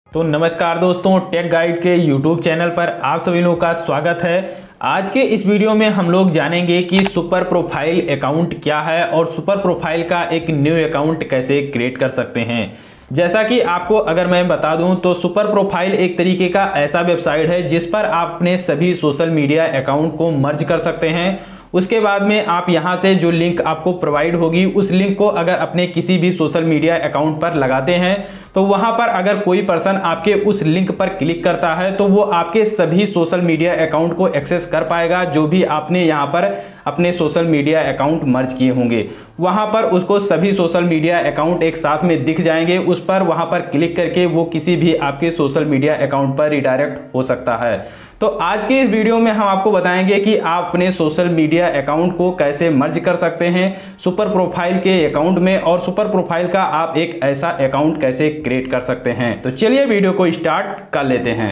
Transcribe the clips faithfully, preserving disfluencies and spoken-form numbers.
तो नमस्कार दोस्तों, टेक गाइड के यूट्यूब चैनल पर आप सभी लोगों का स्वागत है। आज के इस वीडियो में हम लोग जानेंगे कि सुपर प्रोफाइल अकाउंट क्या है और सुपर प्रोफाइल का एक न्यू अकाउंट कैसे क्रिएट कर सकते हैं। जैसा कि आपको अगर मैं बता दूं तो सुपर प्रोफाइल एक तरीके का ऐसा वेबसाइट है जिस पर आप अपने सभी सोशल मीडिया अकाउंट को मर्ज कर सकते हैं। उसके बाद में आप यहां से जो लिंक आपको प्रोवाइड होगी उस लिंक को अगर अपने किसी भी सोशल मीडिया अकाउंट पर लगाते हैं तो वहां पर अगर कोई पर्सन आपके उस लिंक पर क्लिक करता है तो वो आपके सभी सोशल मीडिया अकाउंट को एक्सेस कर पाएगा। जो भी आपने यहां पर अपने सोशल मीडिया अकाउंट मर्ज किए होंगे वहां पर उसको सभी सोशल मीडिया अकाउंट एक साथ में दिख जाएंगे। उस पर वहां पर क्लिक करके वो किसी भी आपके सोशल मीडिया अकाउंट पर रिडायरेक्ट हो सकता है। तो आज के इस वीडियो में हम आपको बताएंगे कि आप अपने सोशल मीडिया अकाउंट को कैसे मर्ज कर सकते हैं सुपर प्रोफाइल के अकाउंट में, और सुपर प्रोफाइल का आप एक ऐसा अकाउंट कैसे क्रिएट कर सकते हैं। तो चलिए वीडियो को स्टार्ट कर लेते हैं।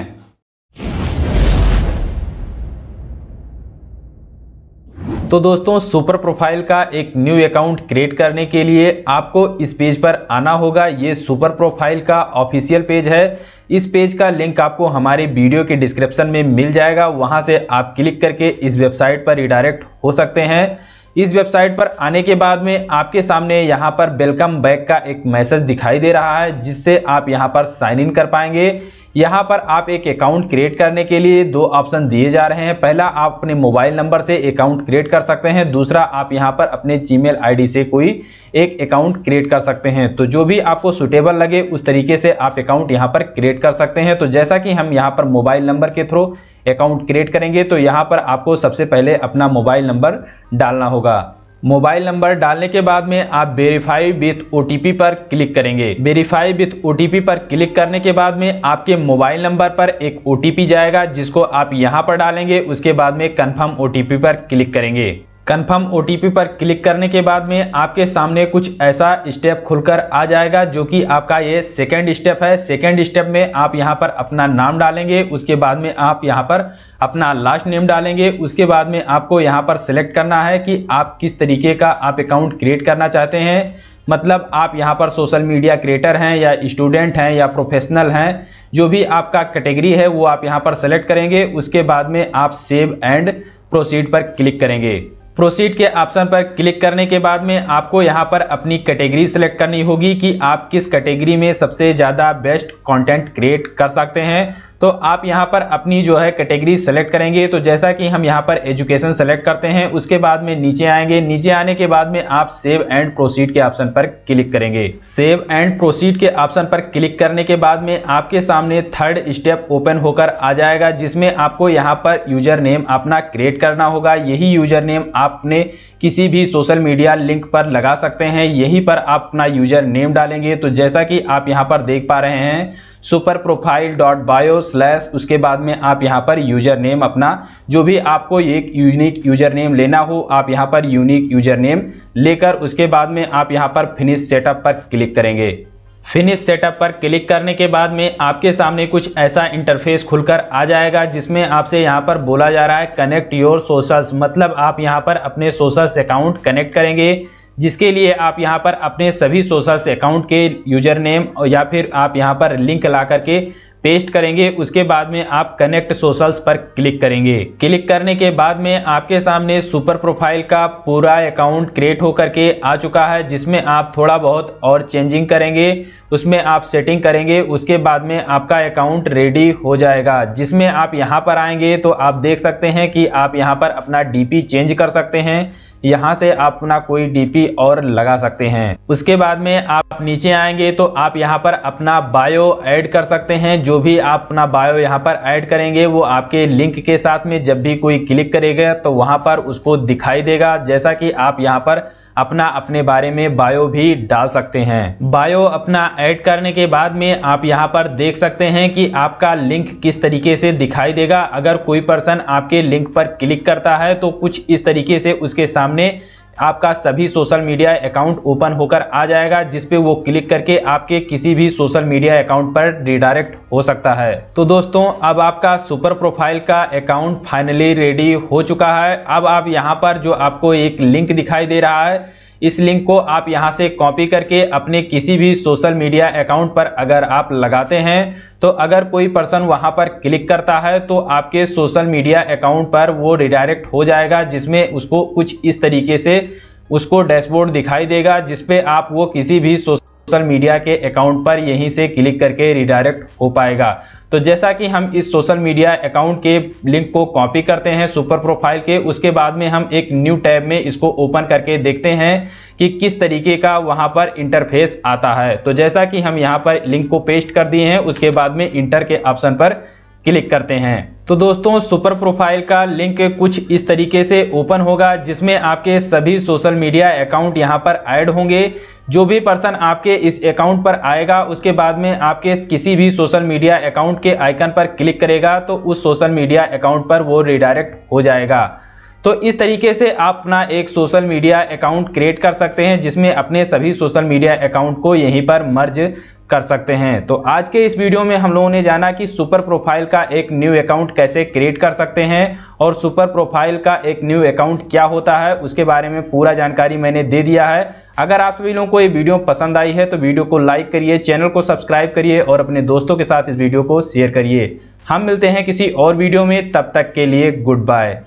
तो दोस्तों, सुपर प्रोफाइल का एक न्यू अकाउंट क्रिएट करने के लिए आपको इस पेज पर आना होगा। ये सुपर प्रोफाइल का ऑफिशियल पेज है। इस पेज का लिंक आपको हमारे वीडियो के डिस्क्रिप्शन में मिल जाएगा। वहां से आप क्लिक करके इस वेबसाइट पर रिडायरेक्ट हो सकते हैं। इस वेबसाइट पर आने के बाद में आपके सामने यहाँ पर वेलकम बैक का एक मैसेज दिखाई दे रहा है जिससे आप यहाँ पर साइन इन कर पाएंगे। यहाँ पर आप एक अकाउंट क्रिएट करने के लिए दो ऑप्शन दिए जा रहे हैं। पहला, आप अपने मोबाइल नंबर से अकाउंट क्रिएट कर सकते हैं। दूसरा, आप यहाँ पर अपने जीमेल आईडी से कोई एक अकाउंट क्रिएट कर सकते हैं। तो जो भी आपको सुटेबल लगे उस तरीके से आप अकाउंट यहाँ पर क्रिएट कर सकते हैं। तो जैसा कि हम यहाँ पर मोबाइल नंबर के थ्रू अकाउंट क्रिएट करेंगे तो यहाँ पर आपको सबसे पहले अपना मोबाइल नंबर डालना होगा। मोबाइल नंबर डालने के बाद में आप वेरीफाई विथ ओटीपी पर क्लिक करेंगे। वेरीफाई विथ ओटीपी पर क्लिक करने के बाद में आपके मोबाइल नंबर पर एक ओटीपी जाएगा जिसको आप यहां पर डालेंगे। उसके बाद में कंफर्म ओटीपी पर क्लिक करेंगे। कंफर्म ओटीपी पर क्लिक करने के बाद में आपके सामने कुछ ऐसा स्टेप खुलकर आ जाएगा जो कि आपका ये सेकंड स्टेप है। सेकंड स्टेप में आप यहां पर अपना नाम डालेंगे। उसके बाद में आप यहां पर अपना लास्ट नेम डालेंगे। उसके बाद में आपको यहां पर सिलेक्ट करना है कि आप किस तरीके का आप अकाउंट क्रिएट करना चाहते हैं। मतलब आप यहां पर सोशल मीडिया क्रिएटर हैं या स्टूडेंट हैं या प्रोफेशनल हैं, जो भी आपका कैटेगरी है वो आप यहां पर सेलेक्ट करेंगे। उसके बाद में आप सेव एंड प्रोसीड पर क्लिक करेंगे। प्रोसीड के ऑप्शन पर क्लिक करने के बाद में आपको यहां पर अपनी कैटेगरी सेलेक्ट करनी होगी कि आप किस कैटेगरी में सबसे ज़्यादा बेस्ट कंटेंट क्रिएट कर सकते हैं। तो आप यहां पर अपनी जो है कैटेगरी सेलेक्ट करेंगे। तो जैसा कि हम यहां पर एजुकेशन सेलेक्ट करते हैं, उसके बाद में नीचे आएंगे। नीचे आने के बाद में आप सेव एंड प्रोसीड के ऑप्शन पर क्लिक करेंगे। सेव एंड प्रोसीड के ऑप्शन पर क्लिक करने के बाद में आपके सामने थर्ड स्टेप ओपन होकर आ जाएगा जिसमें आपको यहां पर यूजर नेम अपना क्रिएट करना होगा। यही यूजर नेम आपने किसी भी सोशल मीडिया लिंक पर लगा सकते हैं। यहीं पर आप अपना यूजर नेम डालेंगे। तो जैसा कि आप यहां पर देख पा रहे हैं, super profile dot bio slash, उसके बाद में आप यहां पर यूजर नेम अपना जो भी आपको एक यूनिक यूजर नेम लेना हो आप यहां पर यूनिक यूजर नेम लेकर उसके बाद में आप यहां पर फिनिश सेटअप पर क्लिक करेंगे। फिनिश सेटअप पर क्लिक करने के बाद में आपके सामने कुछ ऐसा इंटरफेस खुलकर आ जाएगा जिसमें आपसे यहां पर बोला जा रहा है कनेक्ट योर सोशल्स। मतलब आप यहां पर अपने सोशल्स अकाउंट कनेक्ट करेंगे, जिसके लिए आप यहां पर अपने सभी सोशल्स अकाउंट के यूजर नेम या फिर आप यहां पर लिंक ला करके पेस्ट करेंगे। उसके बाद में आप कनेक्ट सोशल्स पर क्लिक करेंगे। क्लिक करने के बाद में आपके सामने सुपर प्रोफाइल का पूरा अकाउंट क्रिएट होकर के आ चुका है, जिसमें आप थोड़ा बहुत और चेंजिंग करेंगे, उसमें आप सेटिंग करेंगे। उसके बाद में आपका अकाउंट रेडी हो जाएगा। जिसमें आप यहां पर आएंगे तो आप देख सकते हैं कि आप यहां पर अपना डीपी चेंज कर सकते हैं। यहां से आप अपना कोई डीपी और लगा सकते हैं। उसके बाद में आप नीचे आएंगे तो आप यहां पर अपना बायो ऐड कर सकते हैं। जो भी आप अपना बायो यहां पर ऐड करेंगे वो आपके लिंक के साथ में जब भी कोई क्लिक करेगा तो वहां पर उसको दिखाई देगा। जैसा कि आप यहां पर अपना अपने बारे में बायो भी डाल सकते हैं। बायो अपना ऐड करने के बाद में आप यहां पर देख सकते हैं कि आपका लिंक किस तरीके से दिखाई देगा। अगर कोई पर्सन आपके लिंक पर क्लिक करता है तो कुछ इस तरीके से उसके सामने आपका सभी सोशल मीडिया अकाउंट ओपन होकर आ जाएगा, जिस पे वो क्लिक करके आपके किसी भी सोशल मीडिया अकाउंट पर रिडायरेक्ट हो सकता है। तो दोस्तों, अब आपका सुपर प्रोफाइल का अकाउंट फाइनली रेडी हो चुका है। अब आप यहाँ पर जो आपको एक लिंक दिखाई दे रहा है, इस लिंक को आप यहां से कॉपी करके अपने किसी भी सोशल मीडिया अकाउंट पर अगर आप लगाते हैं तो अगर कोई पर्सन वहां पर क्लिक करता है तो आपके सोशल मीडिया अकाउंट पर वो रिडायरेक्ट हो जाएगा, जिसमें उसको कुछ इस तरीके से उसको डैशबोर्ड दिखाई देगा, जिसपे आप वो किसी भी सोशल मीडिया के अकाउंट पर यहीं से क्लिक करके रिडायरेक्ट हो पाएगा। तो जैसा कि हम इस सोशल मीडिया अकाउंट के लिंक को कॉपी करते हैं सुपर प्रोफाइल के, उसके बाद में हम एक न्यू टैब में इसको ओपन करके देखते हैं कि किस तरीके का वहां पर इंटरफेस आता है। तो जैसा कि हम यहां पर लिंक को पेस्ट कर दिए हैं, उसके बाद में इंटर के ऑप्शन पर क्लिक करते हैं। तो दोस्तों सुपर प्रोफाइल का लिंक कुछ इस तरीके से ओपन होगा, जिसमें आपके सभी सोशल मीडिया अकाउंट यहां पर ऐड होंगे। जो भी पर्सन आपके इस अकाउंट पर आएगा उसके बाद में आपके किसी भी सोशल मीडिया अकाउंट के आइकन पर क्लिक करेगा तो उस सोशल मीडिया अकाउंट पर वो रिडायरेक्ट हो जाएगा। तो इस तरीके से आप अपना एक सोशल मीडिया अकाउंट क्रिएट कर सकते हैं, जिसमें अपने सभी सोशल मीडिया अकाउंट को यहीं पर मर्ज कर सकते हैं। तो आज के इस वीडियो में हम लोगों ने जाना कि सुपर प्रोफाइल का एक न्यू अकाउंट कैसे क्रिएट कर सकते हैं और सुपर प्रोफाइल का एक न्यू अकाउंट क्या होता है, उसके बारे में पूरा जानकारी मैंने दे दिया है। अगर आप सभी लोगों को ये वीडियो पसंद आई है तो वीडियो को लाइक करिए, चैनल को सब्सक्राइब करिए और अपने दोस्तों के साथ इस वीडियो को शेयर करिए। हम मिलते हैं किसी और वीडियो में, तब तक के लिए गुड बाय।